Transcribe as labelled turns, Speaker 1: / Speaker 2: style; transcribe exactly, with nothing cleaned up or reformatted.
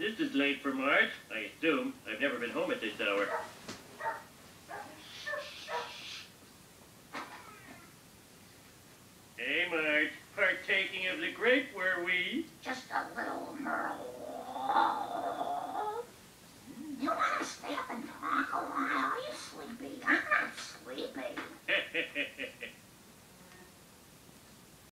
Speaker 1: This is late for Marge, I assume. I've never been home at this hour. Hey, Marge. Partaking of the grape, were we?
Speaker 2: Just a little Merle.